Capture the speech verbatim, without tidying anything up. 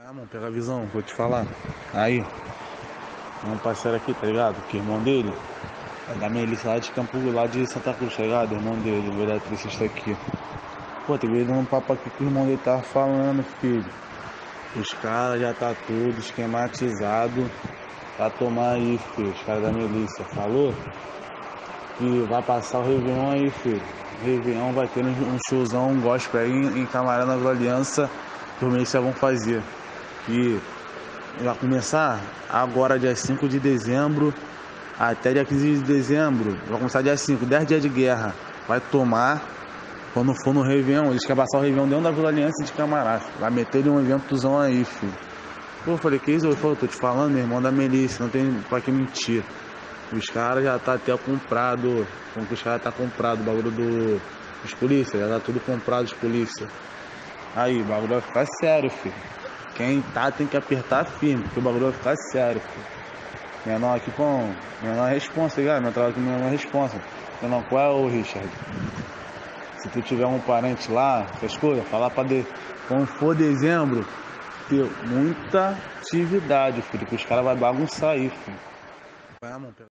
Ah, mano, pega a visão, vou te falar. Aí, um parceiro aqui, tá ligado? Que irmão dele é da milícia lá de Campo, lá de Santa Cruz, tá ligado? Irmão dele, o eletricista aqui. Pô, teve um papo aqui que o irmão dele tava falando, filho. Os caras já tá tudo esquematizado pra tomar aí, filho. Os caras da milícia falou que vai passar o Réveillon aí, filho. Réveillon vai ter um showzão, um gospel aí em Camarão na Vila Aliança, que os milícias vão fazer. Que vai começar agora dia cinco de dezembro até dia quinze de dezembro. Vai começar dia cinco, dez dias de guerra. Vai tomar quando for no Réveillon. Eles querem passar o Réveillon dentro da Vila Aliança de Camarás. Vai meter um eventozão aí, filho. Pô, eu falei, que isso? Eu falei, tô te falando, meu irmão da milícia, não tem pra que mentir. Os caras já tá até comprado. Como que os caras tá comprado o bagulho do, dos polícia, já tá tudo comprado dos polícia. Aí, o bagulho vai ficar sério, filho. Quem tá tem que apertar firme, porque o bagulho vai ficar sério, filho. Menor aqui com. Menor é responsa, ligado? Meu trabalho aqui menor é responsa. Menor, qual é o Richard? Se tu tiver um parente lá, essas coisas, falar pra de... quando for dezembro, ter muita atividade, filho, que os caras vão bagunçar aí, filho. Vai, mano,